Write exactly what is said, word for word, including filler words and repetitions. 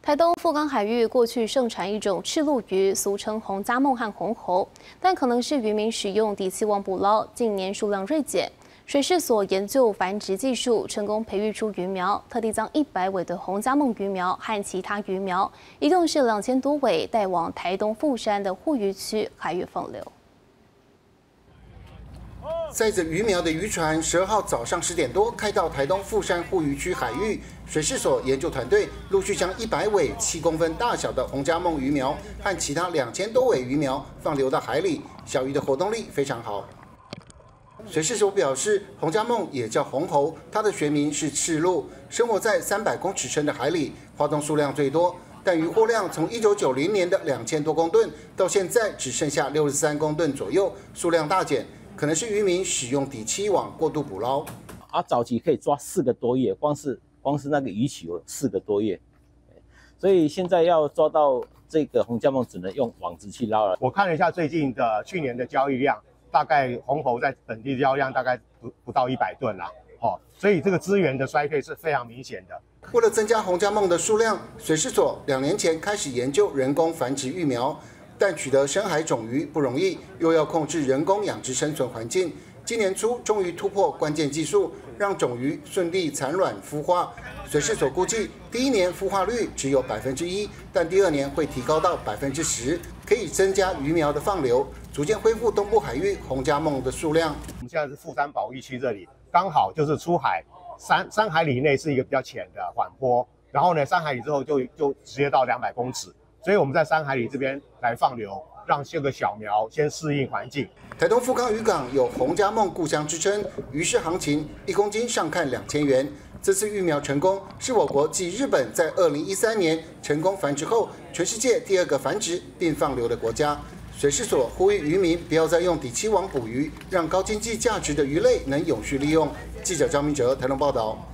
台东富冈海域过去盛产一种赤鲈鱼，俗称红家梦和红喉，但可能是渔民使用底气网捕捞，近年数量锐减。水试所研究繁殖技术，成功培育出鱼苗，特地将一百尾的红家梦鱼苗和其他鱼苗，一共是两千多尾，带往台东富山的护渔区海域放流。 载着鱼苗的渔船，十二号早上十点多开到台东富山护渔区海域。水试所研究团队陆续将一百尾七公分大小的红家梦鱼苗和其他两千多尾鱼苗放流到海里，小鱼的活动力非常好。水试所表示，红家梦也叫红喉，它的学名是赤鲈，生活在三百公尺深的海里，活动数量最多。 但渔获量从一九九零年的两千多公吨，到现在只剩下六十三公吨左右，数量大减，可能是渔民使用底栖网过度捕捞。 啊，早期可以抓四个多月，光是光是那个鱼期有四个多月，所以现在要抓到这个红家梦，只能用网子去捞了。 我看了一下最近的去年的交易量，大概红喉在本地的交易量大概不不到一百吨啦。 哦，所以这个资源的衰退是非常明显的。 为了增加红家梦的数量，水试所两年前开始研究人工繁殖育苗，但取得深海种鱼不容易，又要控制人工养殖生存环境。今年初终于突破关键技术，让种鱼顺利产卵孵化。水试所估计，第一年孵化率只有百分之一，但第二年会提高到百分之十，可以增加鱼苗的放流，逐渐恢复东部海域红家梦的数量。 我们现在是富山保育区这里。 刚好就是出海三三海里以内是一个比较浅的缓坡，然后呢，三海里之后就就直接到两百公尺，所以我们在三海里这边来放流，让这个小苗先适应环境。 台东富冈渔港有红家梦故乡之称，鱼市行情一公斤上看两千元。这次育苗成功，是我国继日本在二零一三年成功繁殖后，全世界第二个繁殖并放流的国家。 水试所呼吁渔民不要再用底栖网捕鱼，让高经济价值的鱼类能永续利用。记者张明哲台东报道。